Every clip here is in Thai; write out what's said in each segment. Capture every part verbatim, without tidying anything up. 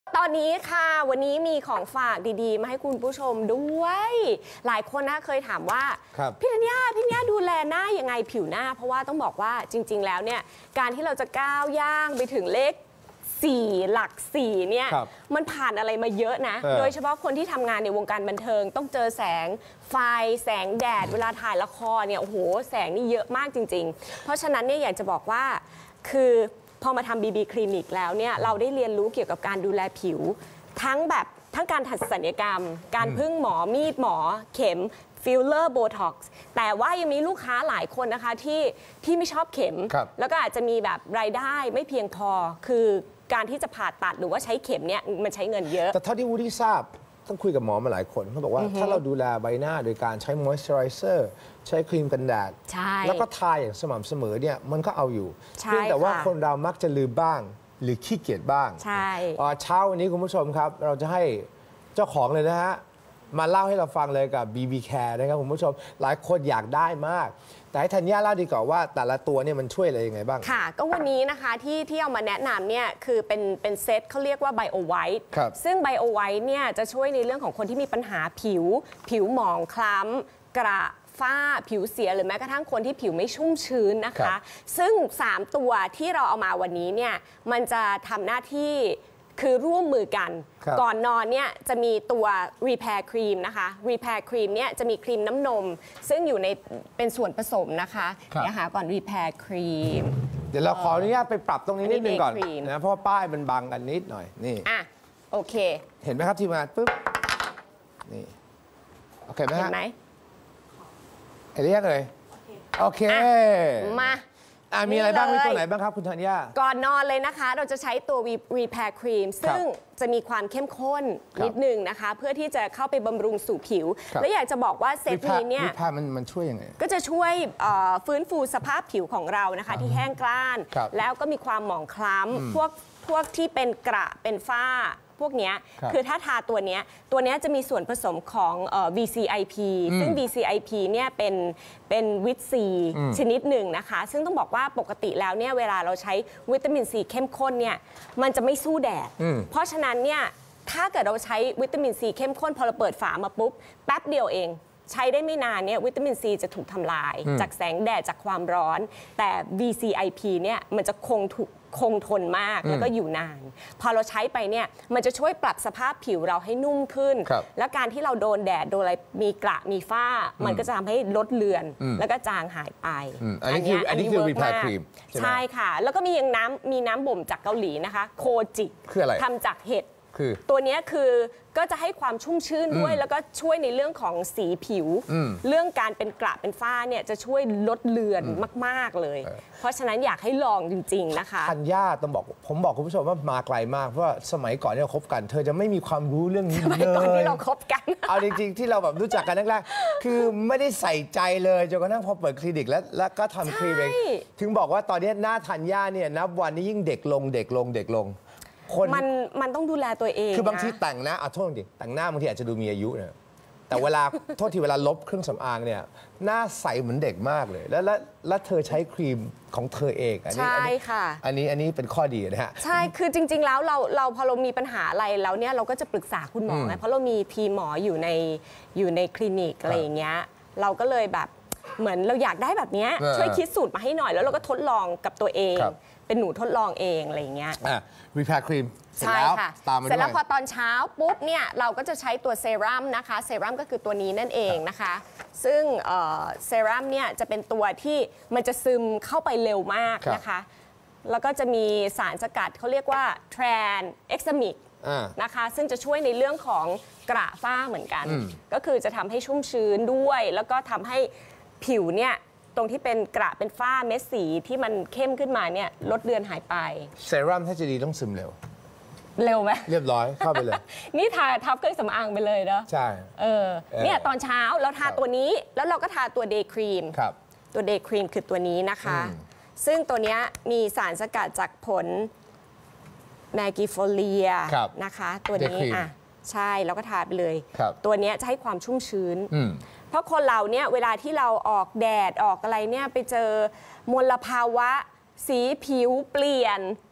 ตอนนี้ค่ะวันนี้มีของฝากดีๆมาให้คุณผู้ชมด้วยหลายคนนะเคยถามว่าพี่ธัญญาพี่ธัญญาดูแลหน้ายังไงผิวหน้าเพราะว่าต้องบอกว่าจริงๆแล้วเนี่ยการที่เราจะก้าวย่างไปถึงเลขสี่หลักสี่เนี่ยมันผ่านอะไรมาเยอะนะโดยเฉพาะคนที่ทำงานในวงการบันเทิงต้องเจอแสงไฟแสงแดดเวลาถ่ายละครเนี่ยโอ้โหแสงนี่เยอะมากจริงๆเพราะฉะนั้นเนี่ยอยากจะบอกว่าคือพอมาทำ บี บี คลินิกแล้วเนี่ยเราได้เรียนรู้เกี่ยวกับการดูแลผิวทั้งแบบทั้งการถัดศัลยกรรมการพึ่งหมอมีดหมอเข็มฟิลเลอร์โบท็อกซ์แต่ว่ายังมีลูกค้าหลายคนนะคะที่ที่ไม่ชอบเข็มแล้วก็อาจจะมีแบบรายได้ไม่เพียงพอคือการที่จะผ่าตัดหรือว่าใช้เข็มเนี่ยมันใช้เงินเยอะแต่เท่าที่วูดดี้ทราบต้องคุยกับหมอมาหลายคนเขาบอกว่าถ้าเราดูแลใบหน้าโดยการใช้มอยส์เจอไรเซอร์ใช้ครีมกันแดดแล้วก็ทาอย่างสม่ำเสมอเนี่ยมันก็เอาอยู่เพียงแต่ว่าคนเรามักจะลืมบ้างหรือขี้เกียจบ้างใช่เช้าวันนี้คุณผู้ชมครับเราจะให้เจ้าของเลยนะฮะมาเล่าให้เราฟังเลยกับ บี บี Care นะครับคุณผู้ชมหลายคนอยากได้มากแต่ให้ธัญญาเล่าดีกว่าว่าแต่ละตัวเนี่ยมันช่วยอะไรยังไงบ้างค่ะก็วันนี้นะคะที่ที่เอามาแนะนำเนี่ยคือเป็นเป็นเซตเขาเรียกว่า Bio White ซึ่ง Bio White เนี่ยจะช่วยในเรื่องของคนที่มีปัญหาผิวผิวหมองคล้ำกระฝ้าผิวเสียหรือแม้กระทั่งคนที่ผิวไม่ชุ่มชื้นนะคะซึ่งสามตัวที่เราเอามาวันนี้เนี่ยมันจะทำหน้าที่คือร่วมมือกันก่อนนอนเนี่ยจะมีตัว Repair Cream นะคะ Repair Cream เนี่ยจะมีครีมน้ำนมซึ่งอยู่ในเป็นส่วนผสมนะคะเดี๋ยวหาก่อน Repair Cream เดี๋ยวเราขออนุญาตไปปรับตรงนี้นิดนึงก่อนนะเพราะว่าป้ายมันบังกันนิดหน่อยนี่อ่ะโอเคเห็นไหมครับทีมงานปุ๊บนี่โอเคไหมฮะเห็นไหมเห็นเรียกเลยโอเคมามีอะไรบ้างมีตัวไหนบ้างครับคุณธัญญาก่อนนอนเลยนะคะเราจะใช้ตัว Repair Cream ซึ่งจะมีความเข้มข้นนิดนึงนะคะเพื่อที่จะเข้าไปบำรุงสู่ผิวและอยากจะบอกว่าเซตนี้เนี่ย Repair มันมันช่วยยังไงก็จะช่วยฟื้นฟูสภาพผิวของเรานะคะที่แห้งกร้านแล้วก็มีความหมองคล้ำพวกพวกที่เป็นกระเป็นฝ้าพวกนี้คือถ้าทาตัวนี้ตัวนี้จะมีส่วนผสมของ วี ซี ไอ พี ซึ่ง วี ซี ไอ พี เนี่ยเป็นเป็นวิตซีชนิดหนึ่งนะคะซึ่งต้องบอกว่าปกติแล้วเนี่ยเวลาเราใช้วิตามินซีเข้มข้นเนี่ยมันจะไม่สู้แดดเพราะฉะนั้นเนี่ยถ้าเกิดเราใช้วิตามินซีเข้มข้นพอเราเปิดฝามาปุ๊บแป๊บเดียวเองใช้ได้ไม่นานเนี่ยวิตามินซีจะถูกทำลายจากแสงแดดจากความร้อนแต่ วี ซี ไอ พี เนี่ยมันจะคงถูกคงทนมากแล้วก็อยู่นานพอเราใช้ไปเนี่ยมันจะช่วยปรับสภาพผิวเราให้นุ่มขึ้นและการที่เราโดนแดดโดนอะไรมีกระมีฝ้ามันก็จะทำให้ลดเลือนแล้วก็จางหายไปอันนี้คืออันนี้คือ Repair Cream ใช่ค่ะแล้วก็มียังน้ำมีน้ำบ่มจากเกาหลีนะคะโคจิคืออะไรทำจากเห็ดตัวนี้คือก็จะให้ความชุ่มชื่นด้วยแล้วก็ช่วยในเรื่องของสีผิวเรื่องการเป็นกระเป็นฝ้าเนี่ยจะช่วยลดเลือนมากๆเลยเพราะฉะนั้นอยากให้ลองจริงๆนะคะธัญญาต้องบอกผมบอกคุณผู้ชมว่ามาไกลมากเพราะว่าสมัยก่อนที่เราคบกันเธอจะไม่มีความรู้เรื่องนี้เลยสมัยก่อนที่เราคบกันเอาจริงๆที่เราแบบรู้จักกันแรกๆคือไม่ได้ใส่ใจเลยจนกระทั่งพอเปิดคลินิกแล้วแล้วก็ทำคลินิกถึงบอกว่าตอนนี้หน้าธัญญาเนี่ยนับวันนี้ยิ่งเด็กลงเด็กลงเด็กลงมันมันต้องดูแลตัวเองคือบางทีแต่งหน้าอ่ะโทษจริงแต่งหน้าบางทีอาจจะดูมีอายุเนี่ยแต่เวลาโทษทีเวลาลบเครื่องสำอางเนี่ยหน้าใสเหมือนเด็กมากเลยแล้วแล้วแล้วเธอใช้ครีมของเธอเองอันนี้ใช่ค่ะอันนี้อันนี้เป็นข้อดีนะฮะใช่คือจริงๆแล้วเราเราพอเรามีปัญหาอะไรแล้วเนี่ยเราก็จะปรึกษาคุณหมอไงเพราะเรามีทีมหมออยู่ในอยู่ในคลินิกอะไรอย่างเงี้ยเราก็เลยแบบเหมือนเราอยากได้แบบนี้ช่วยคิดสูตรมาให้หน่อยแล้วเราก็ทดลองกับตัวเองเป็นหนูทดลองเองอะไรอย่างเงี้ยอ่ะ Repair Cream ใช่ค่ะเสร็จแล้วพอตอนเช้าปุ๊บเนี่ยเราก็จะใช้ตัวเซรั่มนะคะเซรั่มก็คือตัวนี้นั่นเองนะคะซึ่งเซรั่มเนี่ยจะเป็นตัวที่มันจะซึมเข้าไปเร็วมากนะคะแล้วก็จะมีสารสกัดเขาเรียกว่าแทรนเอ็กซามิกนะคะซึ่งจะช่วยในเรื่องของกระฝ้าเหมือนกันก็คือจะทำให้ชุ่มชื้นด้วยแล้วก็ทำให้ผิวเนี่ยตรงที่เป็นกระเป็นฝ้าเม็ดสีที่มันเข้มขึ้นมาเนี่ยลดเลือนหายไปเซรั่มถ้าจะดีต้องซึมเร็วเร็วไหมเรียบร้อยเข้าไปเลยนี่ทาทับเครื่องสำอางไปเลยเนาะใช่เออเนี่ยตอนเช้าเราทาตัวนี้แล้วเราก็ทาตัวเดย์ครีมตัวเดย์ครีมคือตัวนี้นะคะซึ่งตัวนี้มีสารสกัดจากผลแมกิโฟเลียนะคะตัวนี้อ่ะใช่เราก็ทาไปเลยตัวนี้จะให้ความชุ่มชื้นเพราะคนเราเนี่ยเวลาที่เราออกแดดออกอะไรเนี่ยไปเจอมลภาวะสีผิวเปลี่ยน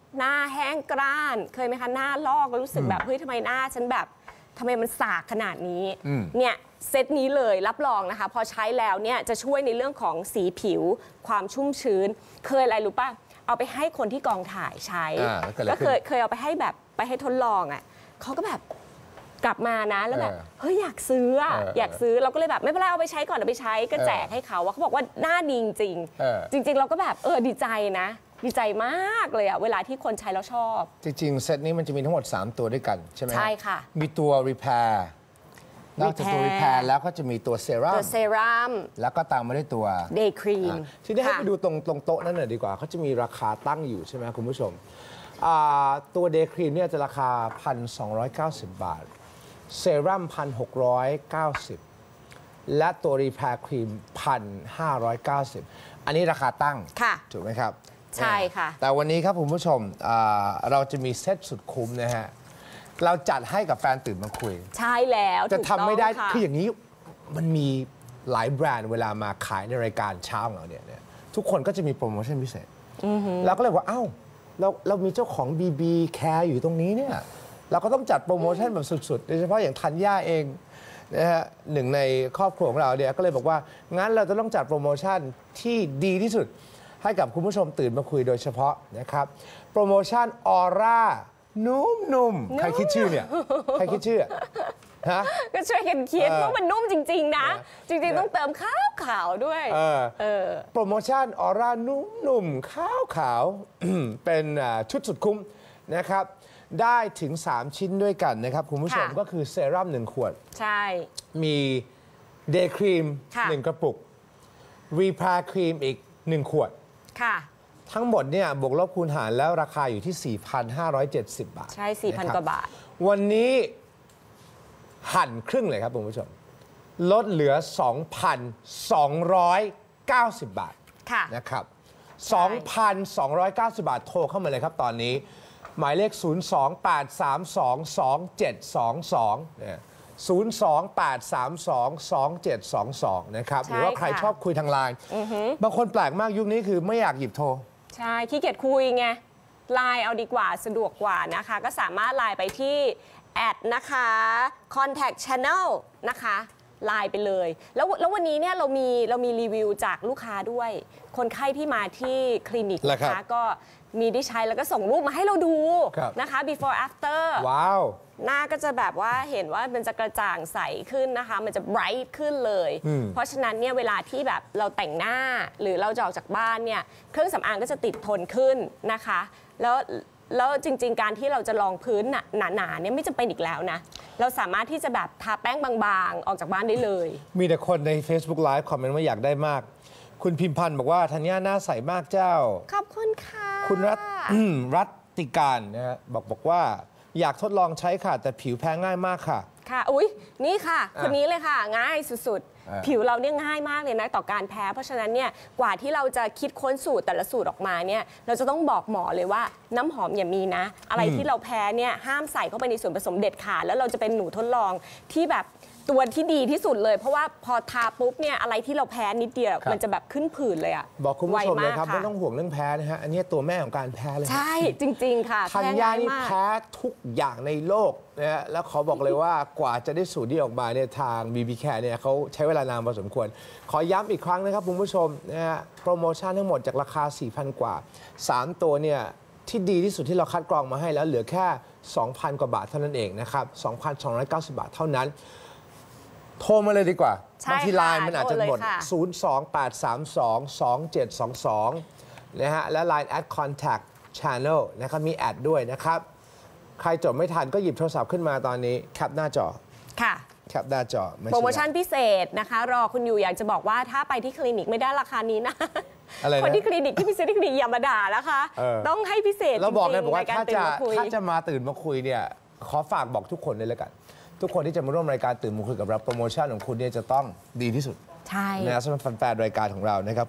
หน้าแห้งกร้านเคยไหมคะหน้าลอกแล้วรู้สึกแบบเฮ้ยทำไมหน้าฉันแบบทำไมมันสากขนาดนี้เนี่ยเซตนี้เลยรับรองนะคะพอใช้แล้วเนี่ยจะช่วยในเรื่องของสีผิวความชุ่มชื้นเคยอะไรรู้ป่ะเอาไปให้คนที่กองถ่ายใช้ก็เคยเคยเอาไปให้แบบไปให้ทดลองอ่ะเขาก็แบบกลับมานะแล้วแบบเฮ้ยอยากซื้ออ่ะอยากซื้อเราก็เลยแบบไม่เป็นไรเอาไปใช้ก่อนเอาไปใช้ก็แจกให้เขาว่าเขาบอกว่าหน้าดีจริงจริงๆเราก็แบบเออดีใจนะดีใจมากเลยอะเวลาที่คนใช้แล้วชอบจริงๆเซตนี้มันจะมีทั้งหมดสามตัวด้วยกันใช่ไหมใช่ค่ะมีตัว repair นอกจากตัว repair แล้วก็จะมีตัวเซรั่มตัวเซรั่มแล้วก็ตามมาด้วยตัว day cream ทีนี้ให้ไปดูตรงตรงโต๊ะนั่นหน่อยดีกว่าเขาจะมีราคาตั้งอยู่ใช่ไหมคุณผู้ชมตัว day cream เนี่ยจะราคา หนึ่งพันสองร้อยเก้าสิบ บาทเซรั่ม หนึ่งพันหกร้อยเก้าสิบ และตัว repair cream หนึ่งพันห้าร้อยเก้าสิบ อันนี้ราคาตั้งถูกไหมครับใช่ค่ะแต่วันนี้ครับคุณผู้ชมเราจะมีเซตสุดคุ้มนะฮะเราจัดให้กับแฟนตื่นมาคุยใช่แล้วจะทำไม่ได้คืออย่างนี้มันมีหลายแบรนด์เวลามาขายในรายการเช้าของเราเนี่ยทุกคนก็จะมีโปรโมชั่นพิเศษเราก็เลยว่าเอ้าเราเรามีเจ้าของ บี บี Care อยู่ตรงนี้เนี่ยเราก็ต้องจัดโปรโมชั่นแบบสุดๆโดยเฉพาะอย่างธัญญาเองนะฮะหนึ่งในครอบครัวของเราเนี่ยก็เลยบอกว่างั้นเราจะต้องจัดโปรโมชั่นที่ดีที่สุดให้กับคุณผู้ชมตื่นมาคุยโดยเฉพาะนะครับโปรโมชั่นออร่านุ่มๆใครคิดชื่อเนี่ยใครคิดชื่อฮะก็ช่วยกันคิดว่ามันนุ่มจริงๆนะจริงๆต้องเติมขาวขาวด้วยโปรโมชั่นออร่านุ่มๆขาวขาวเป็นชุดสุดคุ้มนะครับได้ถึงสามชิ้นด้วยกันนะครับคุณผู้ชมก็คือเซรั่มหนึ่งขวดใช่มีเดย์ครีมหนึ่งกระปุกรีพาครีมอีกหนึ่งขวดค่ะทั้งหมดเนี่ยบวกลบคูณหารแล้วราคาอยู่ที่ สี่พันห้าร้อยเจ็ดสิบ บาทใช่ สี่พัน กว่าบาทวันนี้หั่นครึ่งเลยครับคุณผู้ชมลดเหลือ สองพันสองร้อยเก้าสิบ บาทค่ะนะครับ สองพันสองร้อยเก้าสิบ บาทโทรเข้ามาเลยครับตอนนี้หมายเลข ศูนย์ สอง แปด สาม สอง สอง เจ็ด สอง สองเนี่ย ศูนย์ สอง แปด สาม สอง สอง เจ็ด สอง สองนะครับหรือว่าใครชอบคุยทางไลน์บางคนแปลกมากยุคนี้คือไม่อยากหยิบโทรใช่ขี้เกียจคุยไงไลน์เอาดีกว่าสะดวกกว่านะคะก็สามารถไลน์ไปที่แอดนะคะ contact channel นะคะไลน์ไปเลยแล้วแล้ววันนี้เนี่ยเรามีเรามีรีวิวจากลูกค้าด้วยคนไข้ที่มาที่คลินิกนะคะก็มีได้ใช้แล้วก็ส่งรูปมาให้เราดูนะคะ before after ว้าวหน้าก็จะแบบว่าเห็นว่ามันจะกระจ่างใสขึ้นนะคะมันจะ bright ขึ้นเลยเพราะฉะนั้นเนี่ยเวลาที่แบบเราแต่งหน้าหรือเราจะออกจากบ้านเนี่ยเครื่องสำอางก็จะติดทนขึ้นนะคะแล้วแล้วจริงๆการที่เราจะรองพื้นหนาๆเนี่ยไม่จำเป็นอีกแล้วนะเราสามารถที่จะแบบทาแป้งบางๆออกจากบ้านได้เลยมีแต่คนใน Facebook Live คอมเมนต์ว่าอยากได้มากคุณพิมพันธ์บอกว่าธัญญาหน้าใสมากเจ้าขอบคุณค่ะคุณรัตรัตติการนะฮะบอกบอกว่าอยากทดลองใช้ค่ะแต่ผิวแพ้ง่ายมากค่ะค่ะอุ๊ยนี่ค่ะคนนี้เลยค่ะง่ายสุดๆผิวเราเนี่ยง่ายมากเลยนะต่อการแพ้เพราะฉะนั้นเนี่ยกว่าที่เราจะคิดค้นสูตรแต่ละสูตรออกมาเนี่ยเราจะต้องบอกหมอเลยว่าน้ำหอมอย่ามีนะอะไรที่เราแพ้เนี่ยห้ามใส่เข้าไปในส่วนผสมเด็ดขาดแล้วเราจะเป็นหนูทดลองที่แบบตัวที่ดีที่สุดเลยเพราะว่าพอทาปุ๊บเนี่ยอะไรที่เราแพ้นิดเดียวมันจะแบบขึ้นผื่นเลยอ่ะบอกคุณผู้ชมเลยครับไม่ต้องห่วงเรื่องแพ้นะฮะอันนี้ตัวแม่ของการแพ้เลยใช่จริงๆค่ะธัญญานี่แพ้ทุกอย่างในโลกนะฮะแล้วขอบอกเลยว่ากว่าจะได้สูตรที่ออกมาเนี่ยทาง บี บี Care เนี่ยเขาใช้เวลานานพอสมควรขอย้ำอีกครั้งนะครับคุณผู้ชมนะฮะโปรโมชั่นทั้งหมดจากราคา สี่พัน กว่าสามตัวเนี่ยที่ดีที่สุดที่เราคัดกรองมาให้แล้วเหลือแค่ สองพัน กว่าบาทเท่านั้นเองนะครับ สองพันสองร้อยเก้าสิบ บาทเท่านั้นโทรมาเลยดีกว่าบางทีไลน์มันอาจจะหมด ศูนย์ สอง แปด สาม สอง สอง เจ็ด สอง สองนะฮะและ ไลน์ แอด contact channel นะครับมีแอดด้วยนะครับใครจดไม่ทันก็หยิบโทรศัพท์ขึ้นมาตอนนี้แคปหน้าจอค่ะแคปหน้าจอโปรโมชั่นพิเศษนะคะรอคุณอยู่อยากจะบอกว่าถ้าไปที่คลินิกไม่ได้ราคานี้นะคนที่คลินิกที่พิเศษที่คลินิกอย่ามาด่านะคะต้องให้พิเศษจริงๆเราบอกเลยบอกว่าถ้าจะถ้าจะมาตื่นมาคุยเนี่ยขอฝากบอกทุกคนเลยแล้วกันทุกคนที่จะมาร่วมรายการตื่นมาคุยกับเราโปรโมชั่นของคุณเนี่ยจะต้องดีที่สุดใช่นะสำหรับแฟนๆรายการของเรานะครับ